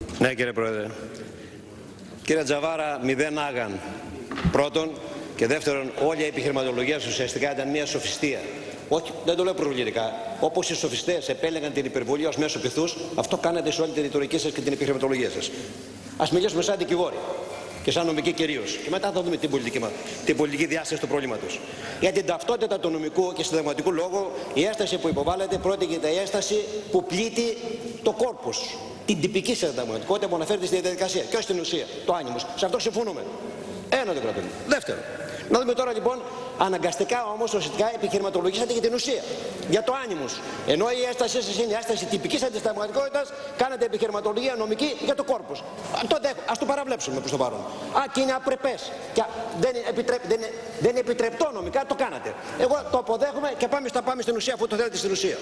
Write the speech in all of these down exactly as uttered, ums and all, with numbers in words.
Ναι, κύριε Πρόεδρε. Κύριε Τζαβάρα, μηδέν άγαν. Πρώτον, και δεύτερον, όλη η επιχειρηματολογία σας ουσιαστικά ήταν μια σοφιστία. Όχι, δεν το λέω προβλητικά. Όπως οι σοφιστές επέλεγαν την υπερβολή ως μέσο πειθούς, αυτό κάνατε σε όλη την ρητορική σας και την επιχειρηματολογία σας. Ας μιλήσουμε σαν δικηγόροι και σαν νομικοί κυρίως. Και μετά θα δούμε την πολιτική, την πολιτική διάσταση του προβλήματος. Για την ταυτότητα του νομικού και συνταγματικού λόγου, η έσταση που υποβάλλεται πρόκειται η έσταση που πλήττει το κόρπους. Την τυπική συνταγματικότητα που αναφέρεται στη διαδικασία και όχι στην ουσία. Το άνιμος. Σε αυτό συμφωνούμε. Ένα το κρατούμε. Δεύτερο. Να δούμε τώρα λοιπόν, αναγκαστικά όμως ουσιαστικά επιχειρηματολογήσατε για την ουσία. Για το άνιμος. Ενώ η έστασή σας είναι η έσταση τυπικής αντισταγματικότητας, κάνετε επιχειρηματολογία νομική για το κόρπους. Ας το παραβλέψουμε προς το παρόν. Α, και είναι απρεπές. Και δεν, επιτρέπ, δεν, είναι, δεν είναι επιτρεπτό νομικά, το κάνατε. Εγώ το αποδέχομαι και πάμε, θα πάμε στην ουσία αφού το θέλετε στην ουσία.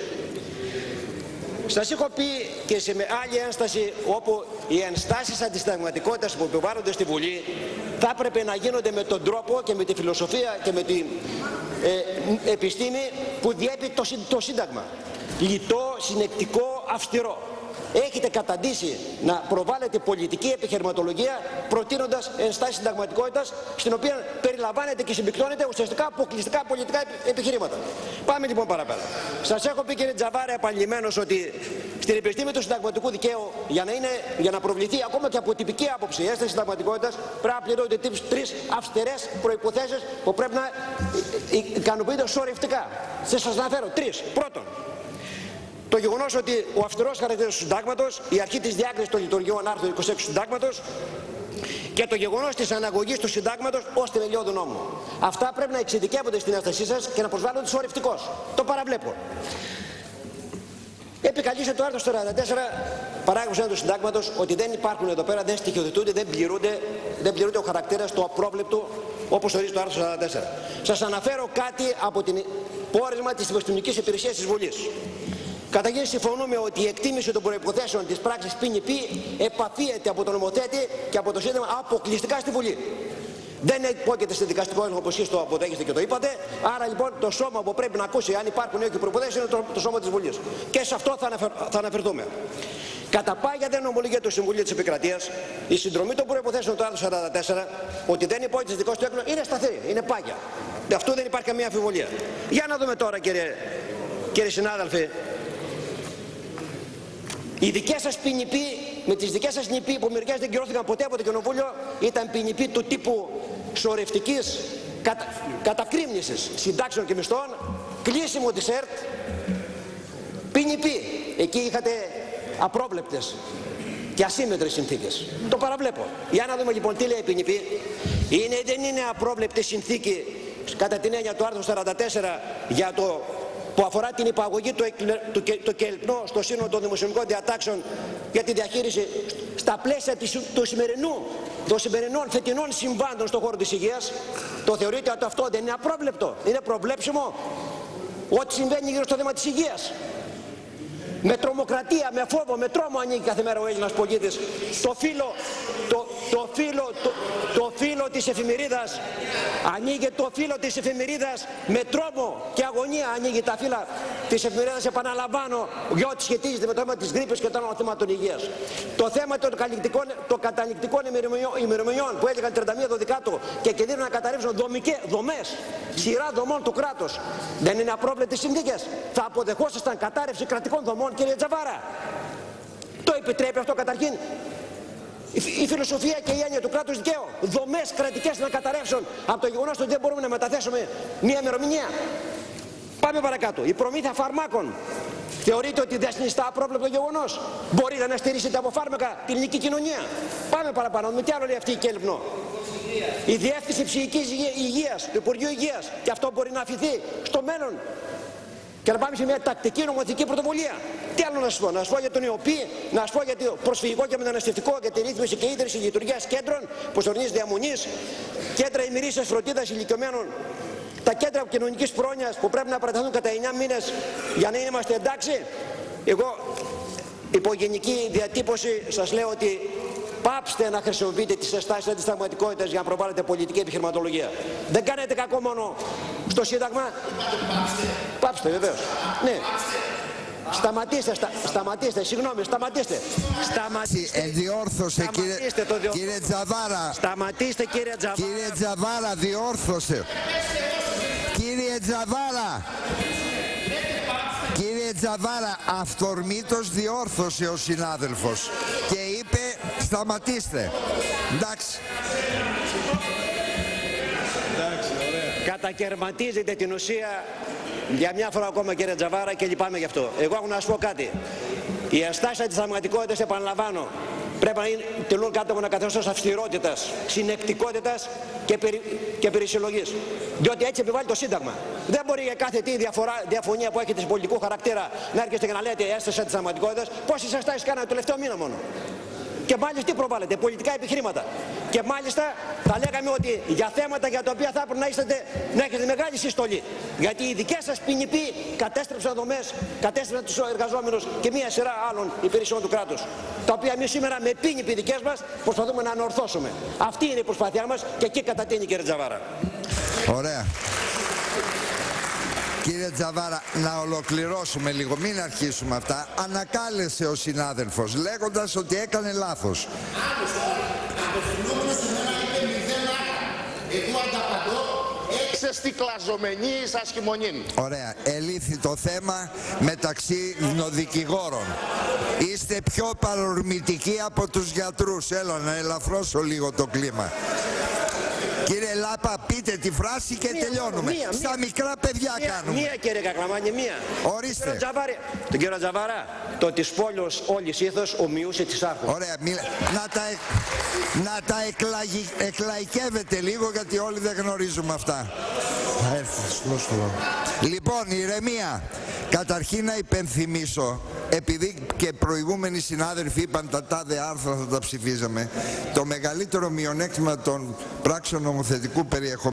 Σας έχω πει και σε άλλη ένσταση όπου οι ενστάσεις αντισταγματικότητας που επιβάλλονται στη Βουλή θα έπρεπε να γίνονται με τον τρόπο και με τη φιλοσοφία και με την ε, επιστήμη που διέπει το, το Σύνταγμα. Λιτό, συνεκτικό, αυστηρό. Έχετε καταντήσει να προβάλλετε πολιτική επιχειρηματολογία προτείνοντας ενστάσεις συνταγματικότητας, στην οποία περιλαμβάνεται και συμπυκτώνεται ουσιαστικά αποκλειστικά πολιτικά επιχειρήματα. Πάμε λοιπόν παραπέρα. Σας έχω πει, κύριε Τζαβάρα, επανειλημμένως ότι στην επιστήμη του συνταγματικού δικαίου, για να, είναι, για να προβληθεί ακόμα και από τυπική άποψη η ένσταση συνταγματικότητας, πρέπει να πληρώνονται τρεις αυστηρές προϋποθέσεις που πρέπει να ικανοποιούνται σωρευτικά. Θα σας αναφέρω τρεις. Πρώτον, το γεγονός ότι ο αυστηρός χαρακτήρας του Συντάγματος, η αρχή της διάκρισης των λειτουργιών άρθρο είκοσι έξι του Συντάγματος και το γεγονός της αναγωγής του Συντάγματος ως θεμελιώδη νόμου. Αυτά πρέπει να εξειδικεύονται στην ένστασή σας και να προσβάλλονται σωρευτικώς. Το παραβλέπω. Επικαλείστε το άρθρο σαράντα τέσσερα, παράγραφος ένα του Συντάγματος, ότι δεν υπάρχουν εδώ πέρα, δεν στοιχειοθετούνται, δεν πληρούνται, δεν πληρούνται ο χαρακτήρας του απρόβλεπτου, όπως ορίζει το άρθρο σαράντα τέσσερα. Σας αναφέρω κάτι από την πόρισμα της Επιστημονικής Υπηρεσίας της Βουλής. Καταρχήν συμφωνούμε ότι η εκτίμηση των προϋποθέσεων της πράξης ΠΝΠ επαφίεται από τον νομοθέτη και από το Σύνταγμα αποκλειστικά στη Βουλή. Δεν υπόκειται σε δικαστικό έλεγχο, όπως εσείς το αποδέχεστε και το είπατε. Άρα λοιπόν το σώμα που πρέπει να ακούσει αν υπάρχουν ή όχι προϋποθέσεις είναι το, το σώμα της Βουλής. Και σε αυτό θα, αναφερ, θα αναφερθούμε. Καταπάγεται νομολογία του Συμβουλίου της Επικρατείας η συνδρομή των προϋποθέσεων του άρθρου σαράντα τέσσερα ότι δεν υπόκειται σε δικό του έκδοχο είναι σταθερή, είναι πάγια. Αυτό δεν υπάρχει καμία αμφιβολία. Για να δούμε τώρα, κύριε, κύριε συνάδελφοι. Οι δικές σας ΠΝΠ, με τις δικές σας ΝΠ που μερικές δεν κυρώθηκαν ποτέ από το Κοινοβούλιο, ήταν ΠΝΠ του τύπου σωρευτικής κατα... κατακρίμνησης συντάξεων και μισθών, κλείσιμο της ΕΡΤ, ΠΝΠ. Εκεί είχατε απρόβλεπτες και ασύμμετρες συνθήκες. Το παραβλέπω. Για να δούμε λοιπόν τι λέει η ΠΝΠ. Είναι, δεν είναι απρόβλεπτη συνθήκη κατά την έννοια του άρθρου σαράντα τέσσερα για το που αφορά την υπαγωγή του, του, του ΚΕΛΠΝΟ στο σύνολο των δημοσιονομικών διατάξεων για τη διαχείριση στα πλαίσια της, του σημερινού, των σημερινών φετινών συμβάντων στον χώρο της υγείας. Το θεωρείτε ότι αυτό δεν είναι απρόβλεπτο, είναι προβλέψιμο ό,τι συμβαίνει γύρω στο θέμα της υγείας. Με τρομοκρατία, με φόβο, με τρόμο ανοίγει κάθε μέρα ο Έλληνας πολίτης το φύλλο, το, το φύλλο, το, το φύλλο της εφημερίδας, ανοίγει το φύλλο της εφημερίδας με τρόμο και αγωνία, ανοίγει τα φύλλα της εφημερίδας, επαναλαμβάνω, για ό,τι σχετίζεται με το θέμα της γρίπης και των άλλων θεμάτων υγείας. Το θέμα των το καταληκτικών ημερομηνιών που έλεγαν τριάντα μία Δωδεκάτου και κινδύνουν να καταρρεύσουν δομές, σειρά δομών του κράτους, δεν είναι απρόβλεπτες συνθήκες? Θα αποδεχόσασταν κατάρρευση κρατικών δομών, κύριε Τζαβάρα? Το επιτρέπει αυτό καταρχήν η φιλοσοφία και η έννοια του κράτους δικαίου? Δομές κρατικές να καταρρεύσουν από το γεγονός ότι δεν μπορούμε να μεταθέσουμε μία ημερομηνία? Πάμε παρακάτω. Η προμήθεια φαρμάκων. Θεωρείτε ότι δεν συνιστά απρόβλεπτο γεγονός? Μπορείτε να στηρίσετε από φάρμακα την ελληνική κοινωνία? Πάμε παραπάνω. Με τι άλλο λέει αυτή η ΚΕΛΠΝΟ? Η Διεύθυνση Ψυχικής Υγείας του Υπουργείου Υγείας. Και αυτό μπορεί να αφηθεί στο μέλλον και να πάμε σε μια τακτική νομοθετική πρωτοβουλία. Τι άλλο να σας πω? Να σας πω για τον ΙΟΠΗ, να σας πω για το προσφυγικό και μεταναστευτικό, για τη ρύθμιση και ίδρυση λειτουργίας κέντρων προσωρινής διαμονής, κέντρα ημερήσιας φροντίδας ηλικιωμένων, τα κέντρα κοινωνικής πρόνοιας που πρέπει να παραταθούν κατά εννιά μήνες για να είμαστε εντάξει. Εγώ υπό γενική διατύπωση σας λέω ότι πάψτε να χρησιμοποιείτε τις αισθάσεις αντισταγματικότητας για να προβάλλετε πολιτική επιχειρηματολογία. Δεν κάνετε κακό μόνο στο Σύνταγμα. Πάψτε, πάψτε βεβαίως. Ναι. Σταματήστε, στα, σταματήστε, συγγνώμη, σταματήστε. Σταματήστε. Ενδιόρθωσε, κύριε, κύριε Τζαβάρα. Σταματήστε, κύριε Τζαβάρα. Κύριε Τζαβάρα, διόρθωσε. Κύριε Τζαβάρα. Κύριε Τζαβάρα, αυθορμήτως διόρθωσε ο συνάδελφος και είπε σταματήστε. Εντάξει. Κατακαιρματίζετε την ουσία για μια φορά ακόμα, κύριε Τζαβάρα, και λυπάμαι γι' αυτό. Εγώ έχω να σας πω κάτι. Οι αστάσεις της πραγματικότητας, επαναλαμβάνω, πρέπει να είναι, τελούν κάτω από ένα καθεστώς αυστηρότητας, συνεκτικότητας και, περι, και περισυλλογής. Διότι έτσι επιβάλλει το Σύνταγμα. Δεν μπορεί για κάθε τι διαφορά, διαφωνία που έχετε σε πολιτικού χαρακτήρα να έρχεστε και να λέτε έστασα της πραγματικότητας. Πόσες αστάσεις κάνατε το τελευταίο μήνα μόνο. Και μάλιστα τι προβάλλετε, πολιτικά επιχειρήματα. Και μάλιστα θα λέγαμε ότι για θέματα για τα οποία θα έπρεπε να, είστε, να έχετε μεγάλη συστολή. Γιατί οι δικές σας ποινικοί κατέστρεψαν δομές, κατέστρεψαν τους εργαζόμενους και μία σειρά άλλων υπηρεσιών του κράτους. Τα οποία εμείς σήμερα με ποινικοί δικές μας προσπαθούμε να ανορθώσουμε. Αυτή είναι η προσπάθειά μας και εκεί κατατείνει, κύριε Τζαβάρα. Ωραία. Κύριε Τζαβάρα, να ολοκληρώσουμε λίγο, μην αρχίσουμε αυτά. Ανακάλεσε ο συνάδελφος λέγοντας ότι έκανε λάθος. Απευθυνόμενος σε μένα είπε μηδέν άρα. Εγώ ανταπαντώ έξε στη κλαζομενή σας χειμωνήν. Ωραία. Ελήφθη το θέμα μεταξύ δικηγόρων. Είστε πιο παρορμητικοί από τους γιατρούς. Έλα να ελαφρώσω λίγο το κλίμα. Κύριε Λάπα, πείτε τη φράση και μία, τελειώνουμε. Μία, Στα μία, μικρά παιδιά μία, κάνουμε. Μία, κύριε Κακλαμάνη, μία. Ορίστε. Τον κύριο, τον κύριο Τζαβάρα, το της πόλεως όλης ήθος ομοιούσε της άρχου. Ωραία, μίλα... να τα, εκ... να τα εκλαγι... εκλαϊκεύετε λίγο, γιατί όλοι δεν γνωρίζουμε αυτά. Λοιπόν, ηρεμία. Καταρχήν να υπενθυμίσω, επειδή και προηγούμενοι συνάδελφοι είπαν τα τάδε άρθρα θα τα ψηφίζαμε, το μεγαλύτερο μειονέκτημα των πράξεων νομοθετικού περιεχομένου